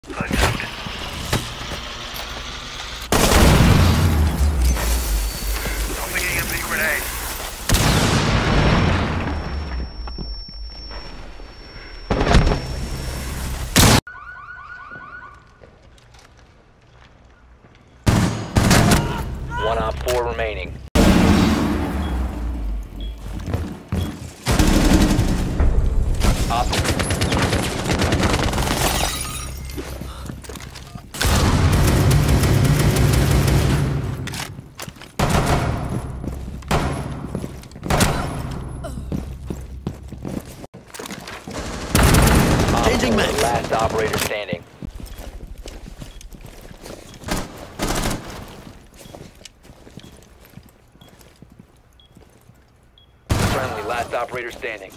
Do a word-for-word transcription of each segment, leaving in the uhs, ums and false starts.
One op four remaining. Op. Changing mag. Last operator standing. Friendly, last operator standing.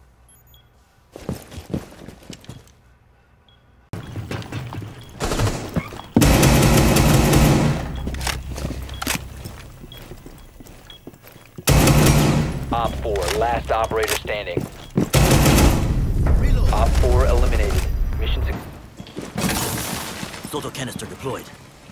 Op four, last operator standing. Reload. Op four eliminated. Mission success. Soto canister deployed.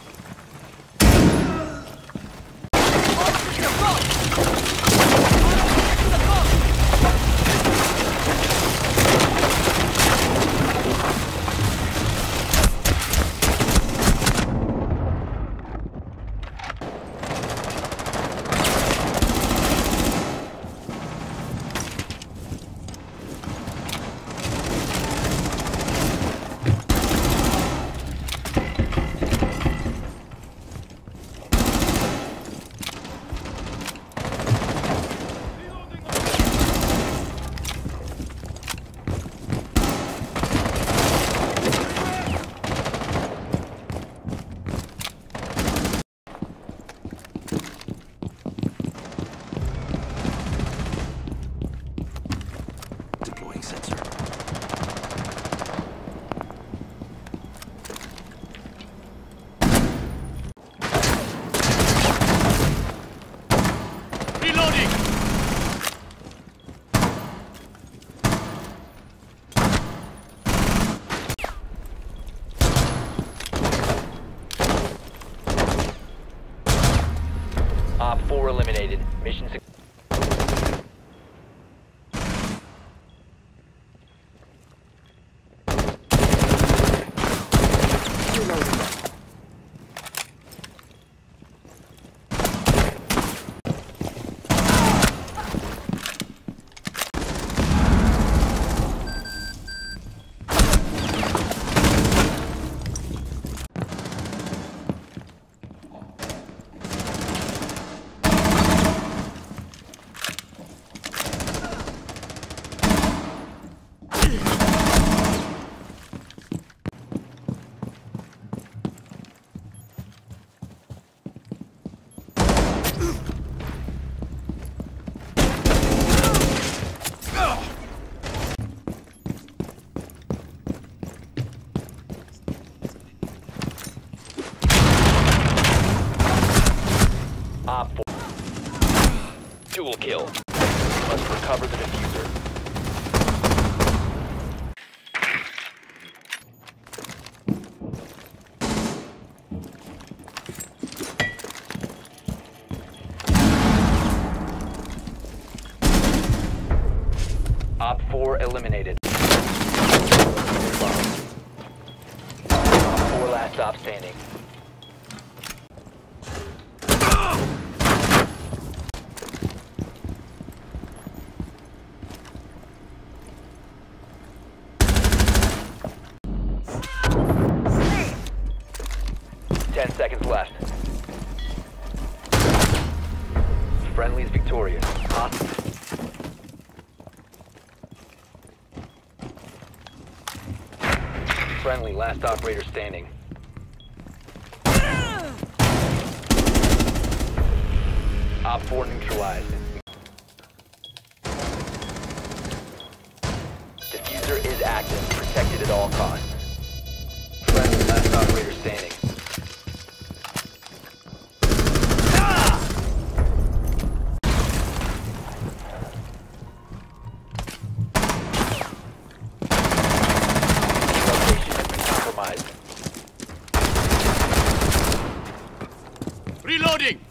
Deploying sensor. Reloading. Op four eliminated. Mission success. Op four. Dual kill. Must recover the diffuser. Op four eliminated. Op four last stop standing. Ten seconds left. Friendly's victorious. Hostage. Friendly, last operator standing. Op four neutralized. Diffuser is active, protected at all costs. Friendly, last operator standing. Location has been compromised. Reloading!